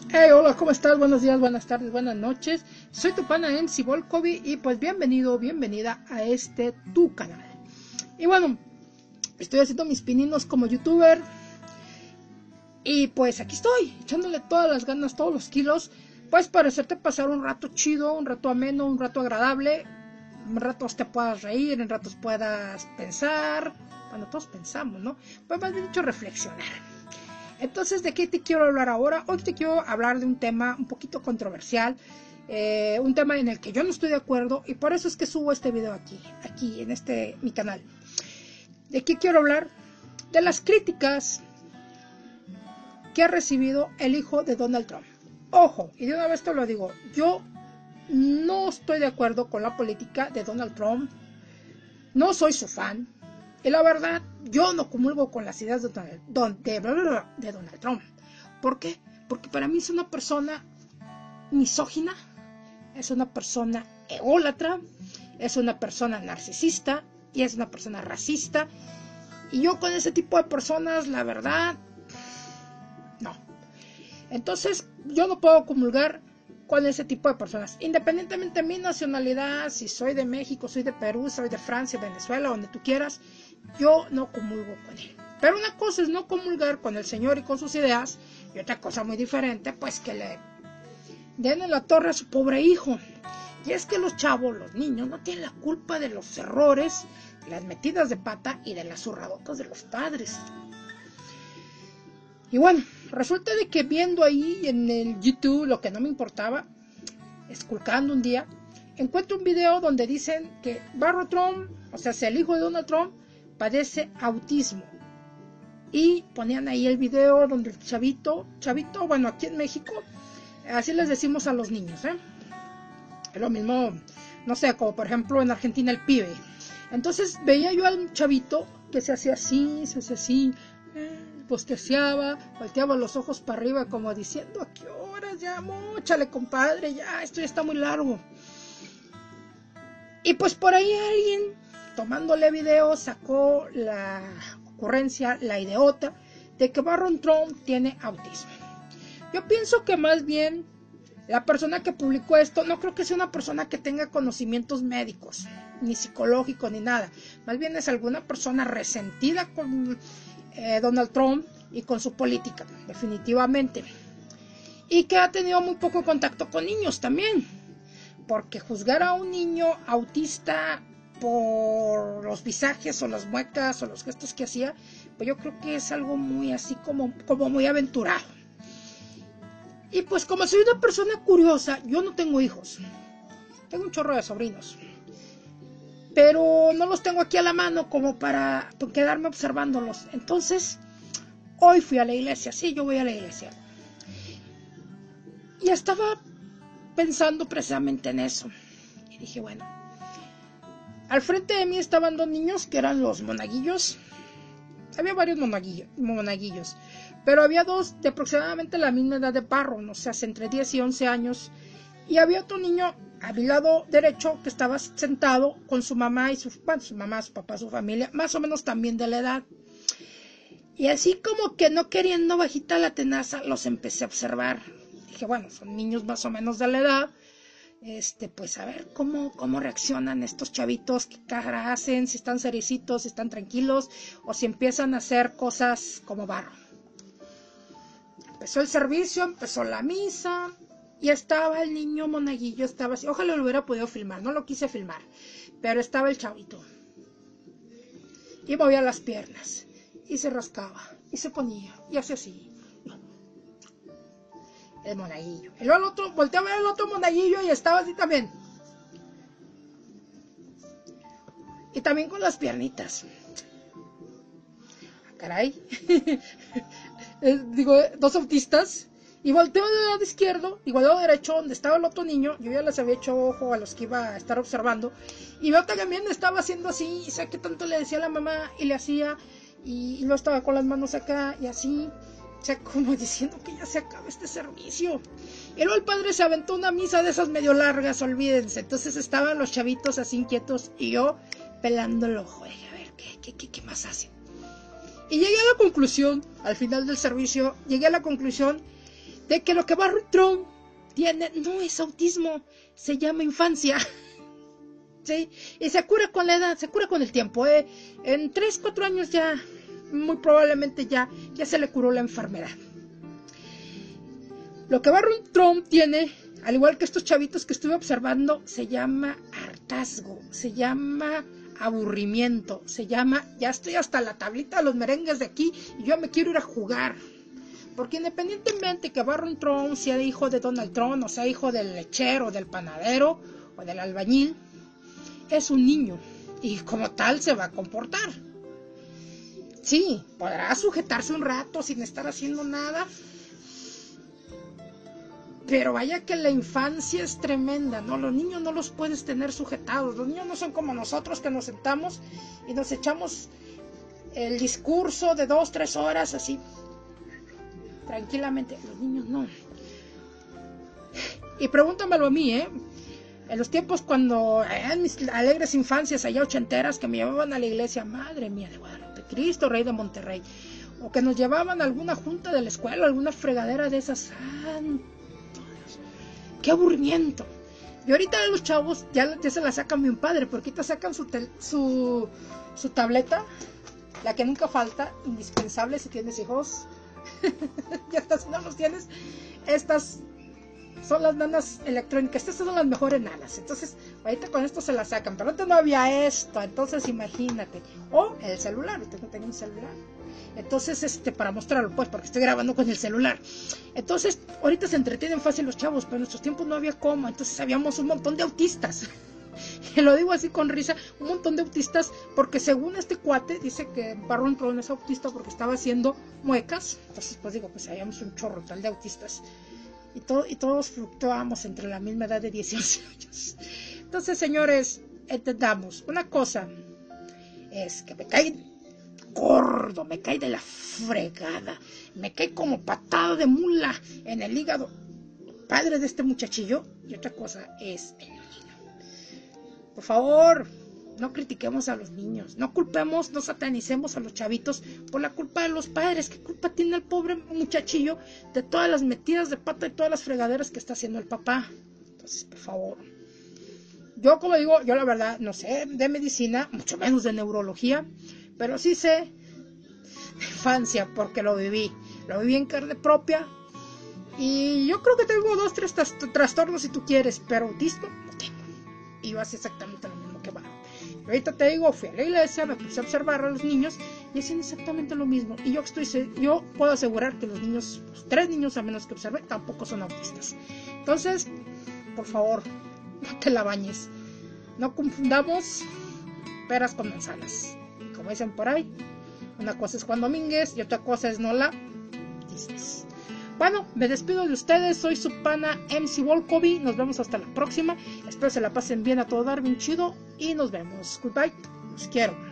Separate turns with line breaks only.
Hey, hola, ¿cómo estás? Buenos días, buenas tardes, buenas noches. Soy tu pana MC Volkovi y pues bienvenido, bienvenida a tu canal. Y bueno, estoy haciendo mis pininos como youtuber. Y pues aquí estoy, echándole todas las ganas, todos los kilos, pues para hacerte pasar un rato chido, un rato ameno, un rato agradable. En ratos te puedas reír, en ratos puedas pensar. Bueno, todos pensamos, ¿no? Pues más bien dicho, reflexionar. Entonces, ¿de qué te quiero hablar ahora? Hoy te quiero hablar de un tema un poquito controversial, un tema en el que yo no estoy de acuerdo y por eso es que subo este video aquí en mi canal. ¿De qué quiero hablar? De las críticas que ha recibido el hijo de Donald Trump. Ojo, y de una vez te lo digo, yo no estoy de acuerdo con la política de Donald Trump, no soy su fan. Y la verdad, yo no comulgo con las ideas de Donald Trump. ¿Por qué? Porque para mí es una persona misógina, es una persona ególatra, es una persona narcisista y es una persona racista. Y yo con ese tipo de personas, la verdad, no. Entonces, yo no puedo comulgar con ese tipo de personas, independientemente de mi nacionalidad, si soy de México, soy de Perú, soy de Francia, Venezuela, donde tú quieras, yo no comulgo con él. Pero una cosa es no comulgar con el señor y con sus ideas, y otra cosa muy diferente, pues que le den en la torre a su pobre hijo. Y es que los chavos, los niños, no tienen la culpa de los errores, las metidas de pata y de las zurradotas de los padres. Y bueno, resulta de que viendo ahí en el YouTube lo que no me importaba, esculcando un día, encuentro un video donde dicen que Barro Trump, o sea, el hijo de Donald Trump, padece autismo. Y ponían ahí el video donde el chavito, bueno, aquí en México, así les decimos a los niños, es lo mismo, no sé, como por ejemplo en Argentina el pibe. Entonces veía yo al chavito que se hacía así, posteaba, volteaba los ojos para arriba como diciendo, ¿a qué horas? Ya, móchale, compadre, ya, esto ya está muy largo. Y pues por ahí alguien, tomándole video, sacó la ocurrencia, la ideota, de que Barron Trump tiene autismo. Yo pienso que más bien la persona que publicó esto no creo que sea una persona que tenga conocimientos médicos, ni psicológicos, ni nada. Más bien es alguna persona resentida con Donald Trump y con su política, definitivamente. Y que ha tenido muy poco contacto con niños también. Porque juzgar a un niño autista por los visajes o las muecas o los gestos que hacía, pues yo creo que es algo muy así como muy aventurado. Y pues como soy una persona curiosa, yo no tengo hijos, tengo un chorro de sobrinos, pero no los tengo aquí a la mano como para quedarme observándolos. Entonces, hoy fui a la iglesia, sí, yo voy a la iglesia, y estaba pensando precisamente en eso, y dije, bueno, al frente de mí estaban dos niños que eran los monaguillos. Había varios monaguillos, pero había dos de aproximadamente la misma edad de Barron, o sea, entre 10 y 11 años. Y había otro niño a mi lado derecho que estaba sentado con su mamá y su mamá, su papá, su familia, más o menos también de la edad. Y así como que no queriendo bajita la tenaza, los empecé a observar. Dije, bueno, son niños más o menos de la edad. Pues a ver cómo reaccionan estos chavitos, qué cara hacen, si están seriecitos, si están tranquilos o si empiezan a hacer cosas como Barro. Empezó el servicio, empezó la misa y estaba el niño monaguillo, estaba así, ojalá lo hubiera podido filmar, no lo quise filmar, pero estaba el chavito y movía las piernas y se rascaba y se ponía y hacía así. El monaguillo. Y luego el otro, volteé a ver el otro monaguillo y estaba así también. Y también con las piernitas. Caray. Digo, dos autistas. Y volteo del lado izquierdo, igual del lado derecho, donde estaba el otro niño. Yo ya les había hecho ojo a los que iba a estar observando. Y veo que también estaba haciendo así. Y sé que tanto le decía a la mamá y le hacía. Y luego estaba con las manos acá y así. O sea, como diciendo que ya se acaba este servicio. Y luego el padre se aventó una misa de esas medio largas, olvídense. Entonces estaban los chavitos así inquietos y yo pelando el ojo. A ver, ¿qué más hacen? Y llegué a la conclusión, al final del servicio, llegué a la conclusión de que lo que Barry Trump tiene no es autismo, se llama infancia. ¿Sí? Y se cura con la edad, se cura con el tiempo. En 3-4 años ya, muy probablemente ya se le curó la enfermedad. Lo que Barry Trump tiene, al igual que estos chavitos que estuve observando, se llama hartazgo, se llama aburrimiento, se llama, ya estoy hasta la tablita de los merengues de aquí y yo me quiero ir a jugar. Porque independientemente que Barry Trump sea hijo de Donald Trump, o sea hijo del lechero, del panadero o del albañil, es un niño y como tal se va a comportar. Sí, podrá sujetarse un rato sin estar haciendo nada, pero vaya que la infancia es tremenda, ¿no? Los niños no los puedes tener sujetados. Los niños no son como nosotros que nos sentamos y nos echamos el discurso de 2-3 horas así, tranquilamente. Los niños no. Y pregúntamelo a mí, en los tiempos cuando, en mis alegres infancias allá ochenteras, que me llevaban a la iglesia, madre mía de Guadalupe, Cristo Rey de Monterrey, o que nos llevaban a alguna junta de la escuela, alguna fregadera de esas, ¡qué aburrimiento! Y ahorita los chavos ya se la sacan bien padre, porque ahorita sacan su tableta, la que nunca falta, indispensable si tienes hijos. Ya estás, si no los tienes, estas son las nanas electrónicas, estas son las mejores nanas. Entonces, ahorita con esto se la sacan, pero antes no había esto, entonces imagínate. O el celular, tengo un celular. Entonces, para mostrarlo, pues, porque estoy grabando con el celular. Entonces, ahorita se entretienen fácil los chavos, pero en nuestros tiempos no había cómo. Entonces, habíamos un montón de autistas. Y lo digo así con risa, un montón de autistas, porque según este cuate, dice que Barry Trump es autista porque estaba haciendo muecas. Entonces, pues digo, pues habíamos un chorro tal de autistas. Y todos fluctuábamos entre la misma edad de 18 años. Entonces, señores, entendamos. Una cosa es que me cae gordo, me cae de la fregada, me cae como patada de mula en el hígado, padre de este muchachillo. Y otra cosa es el niño. Por favor, no critiquemos a los niños, no culpemos, no satanicemos a los chavitos por la culpa de los padres. ¿Qué culpa tiene el pobre muchachillo de todas las metidas de pata y todas las fregaderas que está haciendo el papá? Entonces, por favor, yo como digo, yo la verdad no sé de medicina, mucho menos de neurología, pero sí sé de infancia porque lo viví en carne propia. Y yo creo que tengo 2-3 trastornos si tú quieres, pero autismo no tengo. Y yo hacía exactamente lo mismo que va. Ahorita te digo, fui a la iglesia, me puse a observar a los niños y hacían exactamente lo mismo. Y yo puedo asegurar que los niños, los 3 niños a menos que observé, tampoco son autistas. Entonces, por favor, no te la bañes. No confundamos peras con manzanas. Y como dicen por ahí, una cosa es Juan Domínguez y otra cosa es Nola Disney. Bueno, me despido de ustedes, soy su pana MC Volkovi, nos vemos hasta la próxima, espero se la pasen bien a todo dar, bien chido, y nos vemos, goodbye, los quiero.